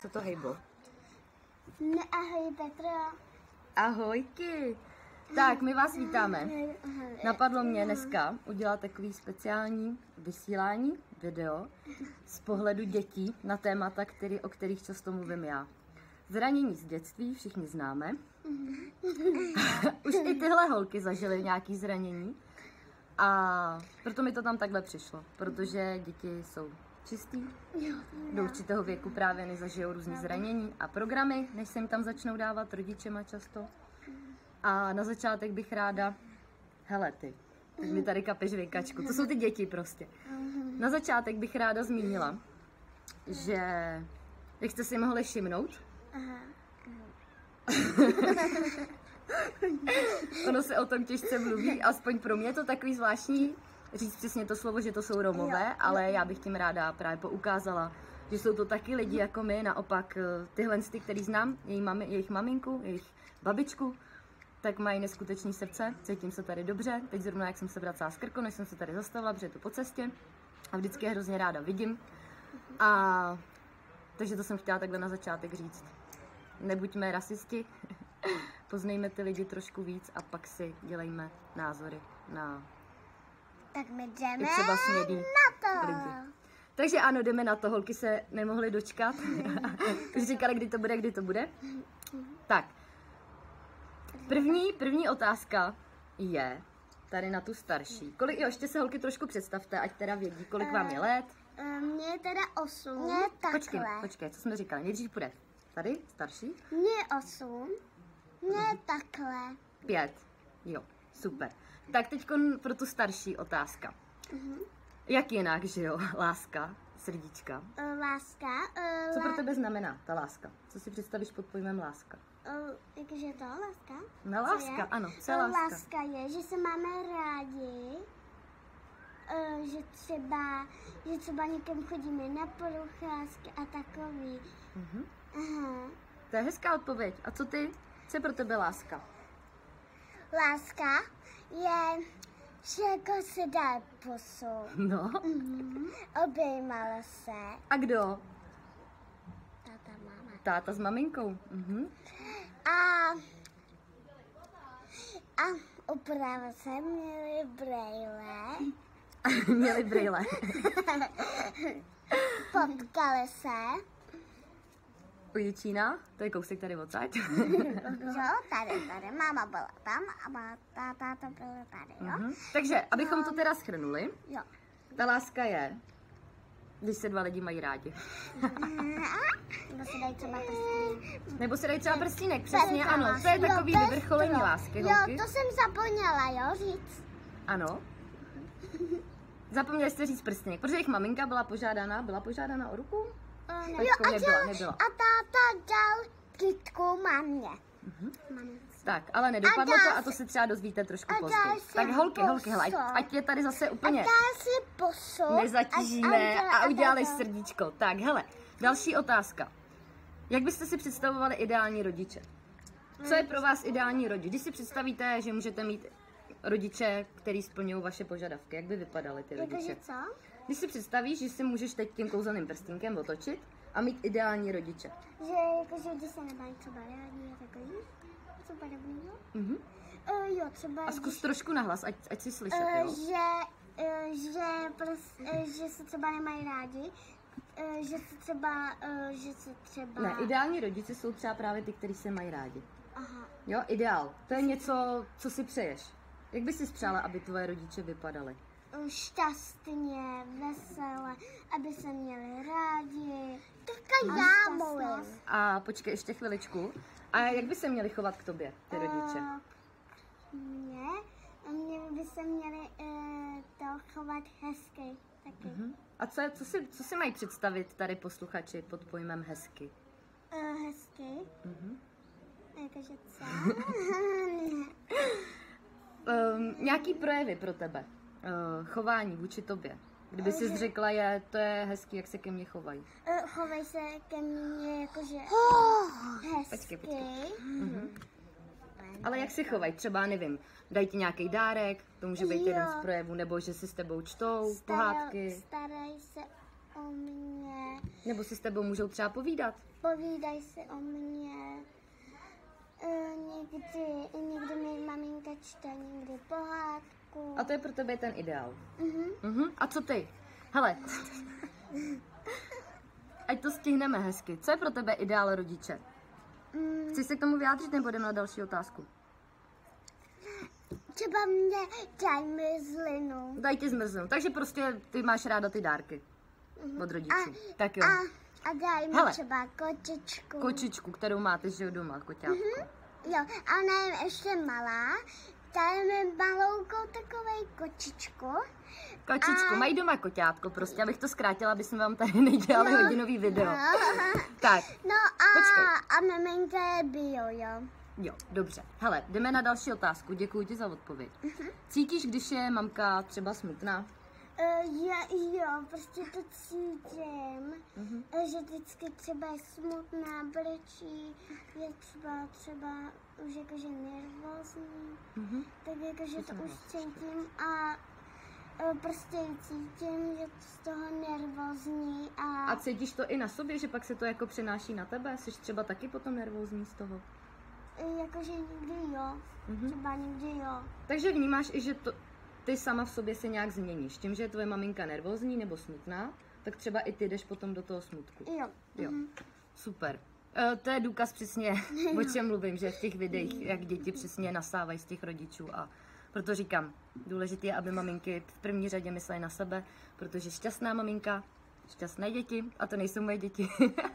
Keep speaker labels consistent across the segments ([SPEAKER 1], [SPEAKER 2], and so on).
[SPEAKER 1] Co to hejblo?
[SPEAKER 2] Ahoj Petra.
[SPEAKER 1] Ahojky. Tak, my vás vítáme. Napadlo mě dneska udělat takový speciální vysílání, video z pohledu dětí na témata, o kterých často mluvím já. Zranění z dětství všichni známe. Už i tyhle holky zažily nějaké zranění. A proto mi to tam takhle přišlo, protože děti jsou čistý, do určitého věku právě nezažijou různý zranění a programy, než se jim tam začnou dávat rodičema často. A na začátek bych ráda, hele ty, teď mi tady kapeš vykačku, to jsou ty děti prostě. Na začátek bych ráda zmínila, že, jak jste si mohli všimnout, ono se o tom těžce mluví, aspoň pro mě je to takový zvláštní říct přesně to slovo, že to jsou Romové, ale já bych tím ráda právě poukázala, že jsou to taky lidi jako my, naopak tyhle, který znám, jejich maminku, jejich babičku, tak mají neskutečné srdce, cítím se tady dobře, teď zrovna jak jsem se vracela z Krku, než jsem se tady zastavila, protože je to po cestě a vždycky je hrozně ráda vidím. A takže to jsem chtěla takhle na začátek říct. Nebuďme rasisti, poznejme ty lidi trošku víc a pak si dělejme názory na
[SPEAKER 2] Tak my jdeme
[SPEAKER 1] i třeba smědý
[SPEAKER 2] na to.
[SPEAKER 1] lidi. Takže ano, jdeme na to, holky se nemohly dočkat. Už říkali, kdy to bude. Tak, první otázka je tady na tu starší. Ještě se holky trošku představte, ať teda vědí, kolik vám je let.
[SPEAKER 2] Mně je teda 8. Mně je takhle.
[SPEAKER 1] Počkej, co jsme říkali? Nejdřív půjde tady, starší?
[SPEAKER 2] Mně je 8. Mně je takhle.
[SPEAKER 1] 5. Jo, super. Tak teď pro tu starší otázka. Jak jinak, že jo? Láska, srdíčka.
[SPEAKER 2] Láska.
[SPEAKER 1] Co pro tebe znamená ta láska? Co si představíš pod pojmem láska?
[SPEAKER 2] Jakože to láska?
[SPEAKER 1] No láska, ano, co je láska?
[SPEAKER 2] Láska je, že se máme rádi, že třeba někam chodíme na procházky a takový. Aha.
[SPEAKER 1] To je hezká odpověď. A co ty? Co je pro tebe láska?
[SPEAKER 2] Láska je, že jako se dá pusu.
[SPEAKER 1] No.
[SPEAKER 2] Obejmala se.
[SPEAKER 1] A kdo?
[SPEAKER 2] Táta, máma.
[SPEAKER 1] Táta s maminkou.
[SPEAKER 2] A opravdu se měli brejle.
[SPEAKER 1] Měli brýle.
[SPEAKER 2] Potkali se.
[SPEAKER 1] U Jičína? To je kousek tady odsaď.
[SPEAKER 2] Jo, tady. Máma byla tam a táta byl tady, jo?
[SPEAKER 1] Takže, abychom to teda shrnuli,
[SPEAKER 2] Jo.
[SPEAKER 1] ta láska je, když se dva lidi mají rádi.
[SPEAKER 2] Nebo se dají třeba prstínek.
[SPEAKER 1] Nebo se dají třeba prstínek, přesně, ano. To je takový vyvrcholení lásky, holky.
[SPEAKER 2] Jo, to jsem zapomněla, jo, říct.
[SPEAKER 1] Ano. Zapomněli jste říct prstínek, protože jejich maminka byla požádána o ruku? Nebyla.
[SPEAKER 2] A táta dal kytku mamě.
[SPEAKER 1] Tak, ale nedopadlo to a to si třeba dozvíte trošku později. Tak holky, hele, ať je tady zase úplně
[SPEAKER 2] dá si pusu.
[SPEAKER 1] Nezatížíme a udělali srdíčko. Tak, hele, další otázka. Jak byste si představovali ideální rodiče? Co je pro vás ideální rodič? Když si představíte, že můžete mít rodiče, který splňují vaše požadavky, jak by vypadaly ty rodiče?
[SPEAKER 2] Jakože co?
[SPEAKER 1] Když si představíš, že si můžeš teď tím kouzelným prstínkem otočit a mít ideální rodiče.
[SPEAKER 2] Že jakože když se nemají třeba rádi a takový, co podobného? Jo, třeba...
[SPEAKER 1] A zkus trošku nahlas, ať si slyšet, jo?
[SPEAKER 2] Že se třeba nemají rádi, že se třeba...
[SPEAKER 1] Ne, ideální rodiče jsou třeba právě ty, kteří se mají rádi.
[SPEAKER 2] Aha.
[SPEAKER 1] Jo, ideál. To je něco, co si přeješ. Jak bys si přála, aby tvoje rodiče vypadaly?
[SPEAKER 2] Šťastně, veselé, aby se měli rádi. Teďka já mluvím.
[SPEAKER 1] A počkej ještě chviličku. A jak by se měli chovat k tobě, ty rodiče?
[SPEAKER 2] Mě by se měli to chovat hezky taky.
[SPEAKER 1] A co si mají představit tady posluchači pod pojmem hezky?
[SPEAKER 2] Hezky? Jakože co?
[SPEAKER 1] Nějaký projevy pro tebe? Chování vůči tobě? Kdyby jsi řekla, to je hezký, jak se ke mně chovají.
[SPEAKER 2] Chovej se ke mně jakože hezky.
[SPEAKER 1] Počkej. Ale jak se chovají? Třeba, nevím, dají ti nějaký dárek, to může být jeden z projevů, nebo že si s tebou čtou pohádky.
[SPEAKER 2] Starají se o mě,
[SPEAKER 1] Nebo si s tebou můžou třeba povídat.
[SPEAKER 2] povídají si o mě. Někdy mi maminka čte, někdy pohádku.
[SPEAKER 1] A to je pro tebe ten ideál.
[SPEAKER 2] Mhm.
[SPEAKER 1] A co ty? Hele, ať to stihneme hezky. Co je pro tebe ideál rodiče? Chceš se k tomu vyjádřit, nebo jdeme na další otázku?
[SPEAKER 2] Třeba mě daj zmrzlinu.
[SPEAKER 1] Daj ti zmrzlinu. Takže prostě ty máš ráda ty dárky od rodičů. Tak jo.
[SPEAKER 2] A daj mi
[SPEAKER 1] Hele.
[SPEAKER 2] třeba kočičku.
[SPEAKER 1] Kočičku, kterou máte, že jo, doma, koťátko.
[SPEAKER 2] Jo, a ona je ještě malá. Daj mi maloukou takovej kočičku.
[SPEAKER 1] Kočičku, mají doma koťátko prostě, abych to zkrátila, aby jsme vám tady nedělali hodinový video. Tak,
[SPEAKER 2] No
[SPEAKER 1] Počkej.
[SPEAKER 2] a maminka je bio, jo.
[SPEAKER 1] jo, dobře. Hele, jdeme na další otázku, děkuji ti za odpověď. Cítíš, když je mamka třeba smutná?
[SPEAKER 2] Jo, prostě to cítím, že vždycky třeba je smutná, brečí, je třeba už jakože nervózní, tak jakože to už cítím a prostě cítím, že z toho nervózní
[SPEAKER 1] A cítíš to i na sobě, že pak se to jako přenáší na tebe? Jsi třeba taky potom nervózní z toho?
[SPEAKER 2] jakože někdy jo, třeba někdy jo.
[SPEAKER 1] Takže vnímáš i, že ty sama v sobě se nějak změníš. Tím, že je tvoje maminka nervózní nebo smutná, tak třeba i ty jdeš potom do toho smutku.
[SPEAKER 2] Jo.
[SPEAKER 1] Jo, super. To je důkaz přesně, o čem mluvím, že v těch videích, jak děti přesně nasávají z těch rodičů. A proto říkám, důležité je, aby maminky v první řadě myslely na sebe, protože šťastná maminka, šťastné děti, a to nejsou moje děti.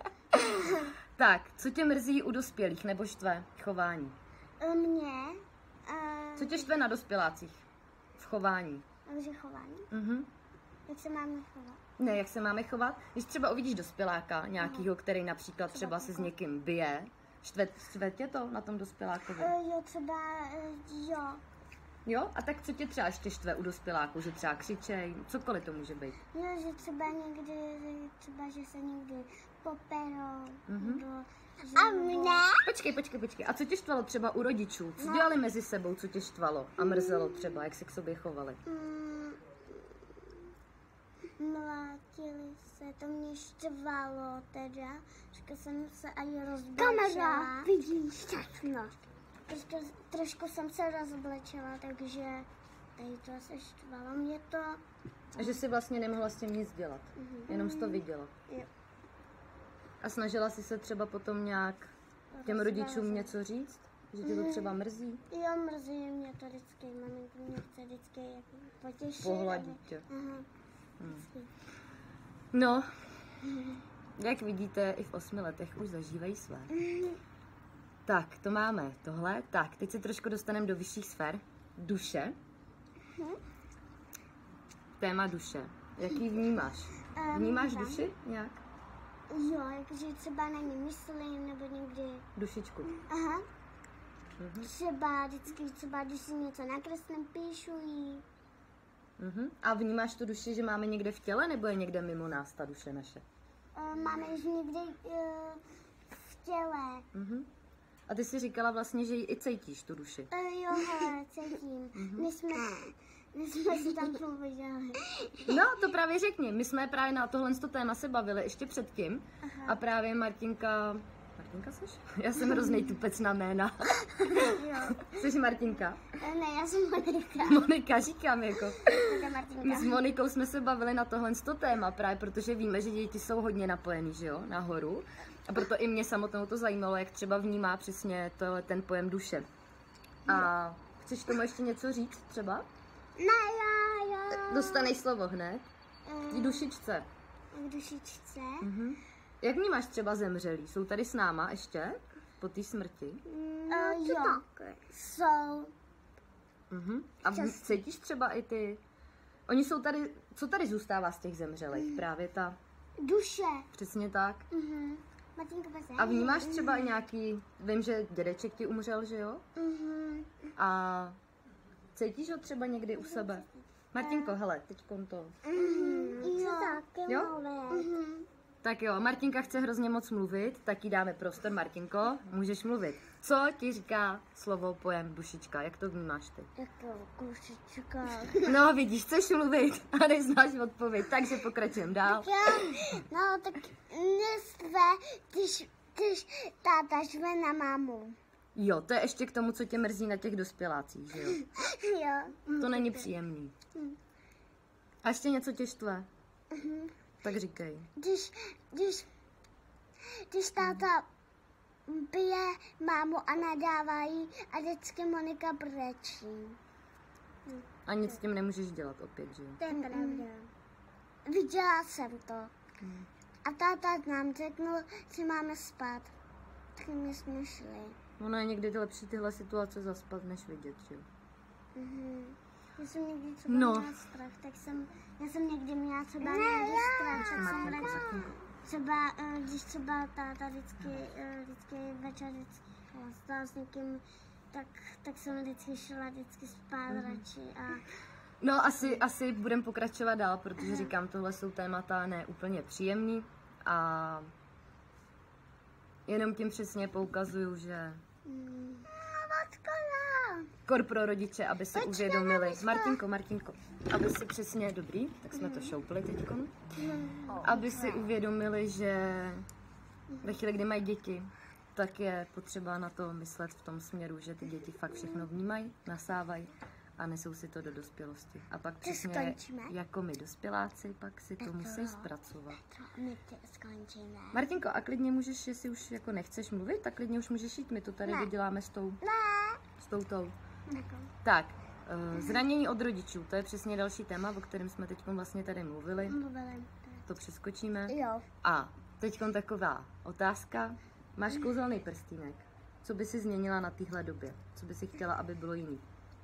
[SPEAKER 1] Tak, co tě mrzí u dospělých nebo štve chování?
[SPEAKER 2] Mě,
[SPEAKER 1] Co tě štve na dospělácích v chování?
[SPEAKER 2] takže chování,
[SPEAKER 1] Mhm.
[SPEAKER 2] jak se máme chovat.
[SPEAKER 1] Ne, jak se máme chovat? Když třeba uvidíš dospěláka nějakýho, který například třeba se s někým bije, štve tě to na tom dospělákovi?
[SPEAKER 2] Jo, třeba, jo.
[SPEAKER 1] Jo? A tak co tě třeba ještě štve u dospěláků? Že třeba křičej, cokoliv to může být.
[SPEAKER 2] Jo, že třeba někdy, že se někdy poperou. Nebo, že
[SPEAKER 3] A mne?
[SPEAKER 1] Počkej. A co tě štvalo třeba u rodičů? Co dělali mezi sebou, co tě štvalo a mrzelo třeba, jak se k sobě chovali?
[SPEAKER 2] Mlátili se, to mě štvalo teda, že jsem se ani rozblečela.
[SPEAKER 3] Kamera, vidíš všechno.
[SPEAKER 2] Trošku jsem se rozblečela, takže tady to se štvalo mě to.
[SPEAKER 1] Že jsi vlastně nemohla s tím nic dělat, jenom jsi to viděla.
[SPEAKER 2] Jo.
[SPEAKER 1] A snažila jsi se třeba potom nějak těm rodičům něco říct? Že tě to třeba mrzí?
[SPEAKER 2] Jo, mrzí mě to vždycky, maminka mě chce vždycky jako potěšit.
[SPEAKER 1] Pohladit tě.
[SPEAKER 2] Aha, vždycky.
[SPEAKER 1] No, jak vidíte, i v 8 letech už zažívají své. Tak, to máme tohle. Tak, teď se trošku dostaneme do vyšších sfér. Duše. Téma duše. Jaký vnímáš? Vnímáš duši nějak?
[SPEAKER 2] Jo, jakože třeba na ně myslím, nebo někdy.
[SPEAKER 1] Dušičku.
[SPEAKER 2] Aha. Třeba vždycky, když si něco nakreslím, píšu jí.
[SPEAKER 1] A vnímáš tu duši, že máme někde v těle, nebo je někde mimo nás ta duše naše?
[SPEAKER 2] Máme ji někdy v těle.
[SPEAKER 1] A ty jsi říkala vlastně, že ji i cítíš, tu duši.
[SPEAKER 2] Jo, hele, cítím. My jsme si tam povídali.
[SPEAKER 1] No, to právě řekni. My jsme právě na tohle téma se bavili ještě předtím. A právě Martinka seš? Já jsem hroznej tupec na jména.
[SPEAKER 2] Jo.
[SPEAKER 1] Jsi Martinka?
[SPEAKER 2] Ne, já jsem Monika.
[SPEAKER 1] Monika, říkám jako. My
[SPEAKER 2] Martinka.
[SPEAKER 1] s Monikou jsme se bavili na tohle téma, právě protože víme, že děti jsou hodně napojený, že jo, nahoru. A proto i mě samotnou to zajímalo, jak třeba vnímá přesně ten pojem duše. A chceš tomu ještě něco říct třeba?
[SPEAKER 2] Ne, já.
[SPEAKER 1] Dostaneš slovo hned. K dušičce.
[SPEAKER 2] K dušičce.
[SPEAKER 1] Jak vnímáš třeba zemřelí? Jsou tady s náma ještě? Po té smrti?
[SPEAKER 2] Jo, jsou.
[SPEAKER 1] A cítíš třeba i ty? Oni jsou tady, co tady zůstává z těch zemřelých? Právě ta,
[SPEAKER 2] Duše.
[SPEAKER 1] přesně tak.
[SPEAKER 2] Martinka,
[SPEAKER 1] A vnímáš třeba i nějaký, vím, že dědeček ti umřel, že jo? A cítíš ho třeba někdy u sebe? Martinko, hele, teďkon to.
[SPEAKER 2] Jo, taky
[SPEAKER 1] Jo? Tak jo, Martinka chce hrozně moc mluvit, tak jí dáme prostor. Martinko, můžeš mluvit. Co ti říká slovo, pojem dušička? Jak to vnímáš ty?
[SPEAKER 2] Jako kušička.
[SPEAKER 1] No vidíš, chceš mluvit a neznáš odpověď, takže pokračujeme dál.
[SPEAKER 2] No tak nestve, když táta žve na mámu.
[SPEAKER 1] Jo, to je ještě k tomu, co tě mrzí na těch dospělácích, že jo?
[SPEAKER 2] Jo.
[SPEAKER 1] To není příjemný. A ještě něco tě štve? Tak říkej.
[SPEAKER 2] Když táta bije mámu a nadává jí a vždycky Monika brečí.
[SPEAKER 1] A nic s tím nemůžeš dělat opět, že jo?
[SPEAKER 2] To je pravda. Viděla jsem to. A táta nám řeknul, že máme spát. Tak my jsme šli.
[SPEAKER 1] Ono je někdy lepší tyhle situace zaspat, než vidět, že jo?
[SPEAKER 2] Já jsem někdy třeba měla strach, tak já jsem někdy měla třeba někdy strach, tak jsem třeba, když třeba táta vždycky večer stala s někým, tak jsem vždycky šla spát radši a...
[SPEAKER 1] No asi budeme pokračovat dál, protože říkám, tohle jsou témata ne úplně příjemný a jenom tím přesně poukazuju, že kor pro rodiče, aby si uvědomili, Martinko, aby si přesně, dobrý, tak jsme to šoupli teďkon, aby si uvědomili, že ve chvíli, kdy mají děti, tak je potřeba na to myslet v tom směru, že ty děti fakt všechno vnímají, nasávají a nesou si to do dospělosti. A pak přesně jako my dospěláci, pak si to musí zpracovat.
[SPEAKER 2] My skončíme.
[SPEAKER 1] Martinko, a klidně můžeš, jestli už jako nechceš mluvit, tak klidně už můžeš jít, my to tady doděláme s tou. Tak, zranění od rodičů, to je přesně další téma, o kterém jsme teď vlastně tady mluvili. To přeskočíme.
[SPEAKER 2] Jo.
[SPEAKER 1] A teď taková otázka. Máš kouzelný prstínek. Co by si změnila na téhle době? Co by si chtěla, aby bylo jiný?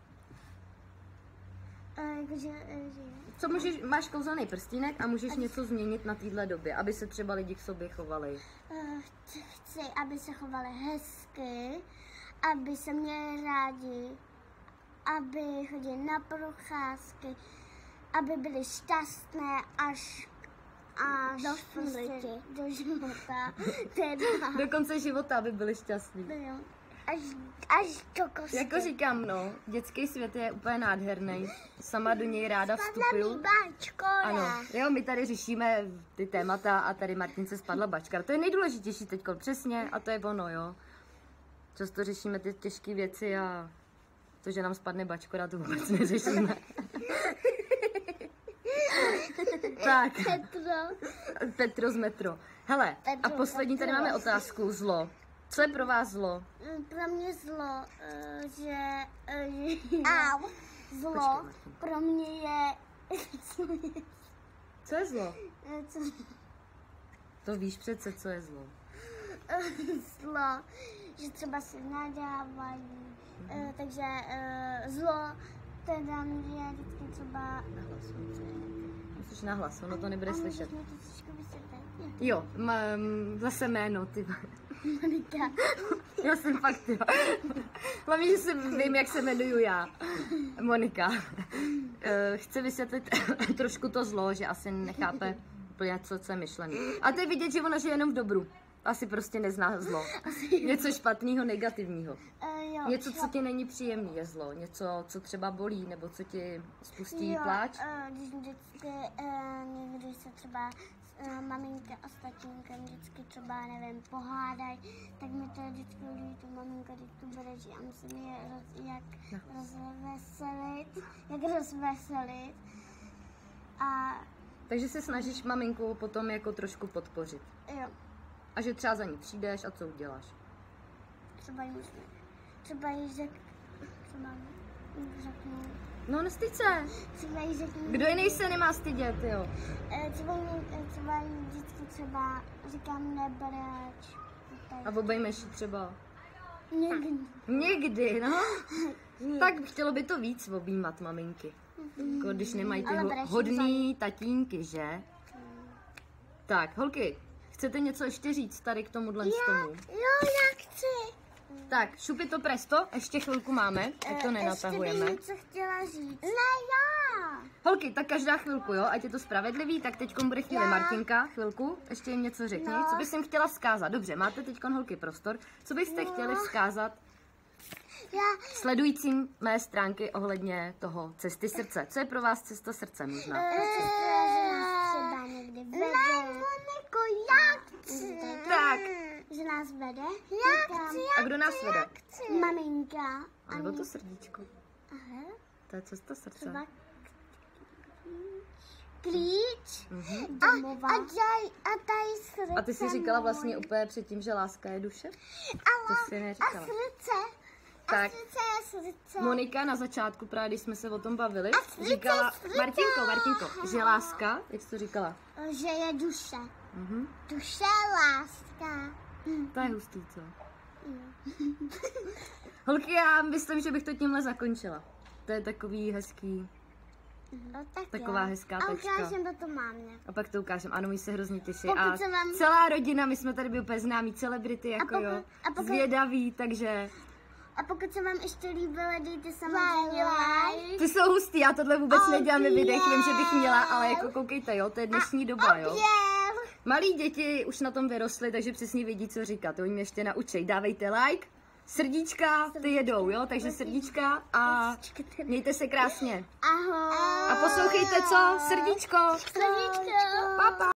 [SPEAKER 1] Co můžeš, máš kouzelný prstínek a můžeš něco změnit na téhle době, aby se třeba lidi k sobě chovali?
[SPEAKER 2] Chci, aby se chovali hezky, aby se měli rádi, aby chodili na procházky, aby byli šťastné až do smrti, do života.
[SPEAKER 1] Do konce života, aby byli šťastní.
[SPEAKER 2] Až do kosti.
[SPEAKER 1] Jako říkám, no, dětský svět je úplně nádherný. Sama do něj ráda vstupuju. Ano, jo, my tady řešíme ty témata a tady Martince spadla bačka. To je nejdůležitější teďko, přesně, a to je ono, jo. Často řešíme ty těžké věci a to, že nám spadne bačkora, to vůbec neřešíme. Tak. Petro z metro. Hele, a poslední tady máme otázku, zlo. Co je pro vás zlo?
[SPEAKER 2] Pro mě zlo, zlo pro mě je...
[SPEAKER 1] Co je zlo? To víš přece, co je zlo.
[SPEAKER 2] Zlo, že třeba si nadávají, takže zlo teda mě je vždycky třeba...
[SPEAKER 1] Musíš nahlas, ono to nebude slyšet.
[SPEAKER 2] A můžeš mi to trošku vysvětlit?
[SPEAKER 1] Jo, zase jméno, ty.
[SPEAKER 2] Monika.
[SPEAKER 1] Já jsem fakt, jo. Hlavně, že vím, jak se jmenuju já. Monika. Chci vysvětlit trošku to zlo, že asi nechápe úplně, co je myšlený. A to je vidět, že ona žije jenom v dobru. Asi prostě nezná zlo. Něco špatného, negativního. Něco, co ti není příjemný, je zlo. Něco, co třeba bolí, nebo co ti spustí pláč.
[SPEAKER 2] Když vždycky někdy se třeba maminka a s tatínkem vždycky třeba, nevím, pohádají, tak mi to vždycky líbí, maminka vždycky bude, a musím je rozveselit. A...
[SPEAKER 1] Takže se snažíš maminku potom jako trošku podpořit.
[SPEAKER 2] Jo.
[SPEAKER 1] A že třeba za ní přijdeš a co uděláš?
[SPEAKER 2] Třeba jí řeknu.
[SPEAKER 1] No, nestyď se.
[SPEAKER 2] Třeba jí řeknu.
[SPEAKER 1] Kdo jiný se nemá stydět, jo?
[SPEAKER 2] Třeba jí vždycky třeba říkám nebreč.
[SPEAKER 1] A obejmeš ji třeba?
[SPEAKER 2] Někdy.
[SPEAKER 1] Někdy, no. Tak chtělo by to víc objímat maminky. Jako když nemají ty hodný tatínky, že? Tak, holky, chcete něco ještě říct tady k tomuhle tomu?
[SPEAKER 2] Jo, já chci.
[SPEAKER 1] Tak, šupi to presto, ještě chvilku máme, tak to nenatahujeme.
[SPEAKER 2] Ještě bych něco chtěla říct. Ne, já.
[SPEAKER 1] Holky, tak každá chvilku, jo, ať je to spravedlivý, tak teď bude chvíli Martinka, chvilku, ještě jim něco řekni, co bys jim chtěla vzkázat. Dobře, máte teď holky prostor, co byste chtěli vzkázat sledujícím mé stránky ohledně toho cesty srdce. Co je pro vás cesta srdce možná? Tak.
[SPEAKER 2] Že nás vede.
[SPEAKER 1] A kdo nás vede?
[SPEAKER 2] Maminka.
[SPEAKER 1] A nebo to srdíčko.
[SPEAKER 2] Aha.
[SPEAKER 1] To je cesta srdce.
[SPEAKER 2] Třeba klíč. Domova. A tady srdce.
[SPEAKER 1] A ty jsi říkala vlastně úplně předtím, že láska je duše? To jsi neříkala.
[SPEAKER 2] A srdce.
[SPEAKER 1] Tak.
[SPEAKER 2] Srdce.
[SPEAKER 1] Monika na začátku, právě když jsme se o tom bavili, říkala, Martinko, že láska, jak jsi to říkala?
[SPEAKER 2] Že je duše. Duše, láska.
[SPEAKER 1] To je hustý, co? Holky, já myslím, že bych to tímhle zakončila. To je takový hezký, taková hezká tečka.
[SPEAKER 2] A ukážem to mámě.
[SPEAKER 1] A pak to ukážem, ano, my se hrozně těší.
[SPEAKER 2] Pokud
[SPEAKER 1] A
[SPEAKER 2] se vám-
[SPEAKER 1] celá rodina, my jsme tady byli úplně známí celebrity, jako zvědaví, takže...
[SPEAKER 2] A pokud se vám ještě líbilo, dejte samozřejmě like.
[SPEAKER 1] Ty jsou hustý, já tohle vůbec nedělám ve videích, vím, že bych měla, ale jako koukejte, jo, to je dnešní doba, jo. Malí děti už na tom vyrostly, takže přesně vědí, co říkat, oni mě ještě naučej. Dávejte like, srdíčka, ty jedou, jo, takže srdíčka a mějte se krásně.
[SPEAKER 2] Ahoj.
[SPEAKER 1] A poslouchejte co? Srdíčko.
[SPEAKER 2] Srdíčko.
[SPEAKER 1] Papa.